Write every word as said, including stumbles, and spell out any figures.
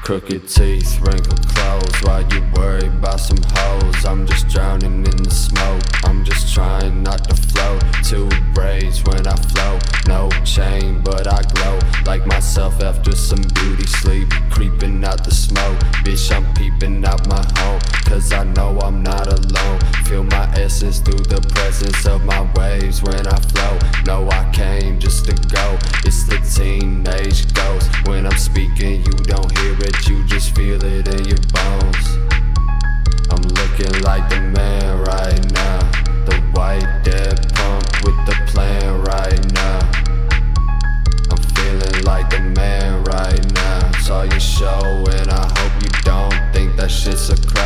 Crooked teeth, wrinkled clothes, while you worry about some hoes. I'm just drowning in the smoke, I'm just trying not to float. Two braids when I float, no chain but I glow like myself after some beauty sleep. Creeping out the smoke, bitch I'm peeping out my home, cause I know I'm not alone. Feel my essence through the presence of my waves when I float. No, I came just to go, it's the teenage ghost. When I'm speaking you don't hear it, you just feel it in your bones. I'm looking like the man right now, the white dead punk with the plan right now. I'm feeling like the man right now. Saw your show and I hope you don't think that shit's a crime.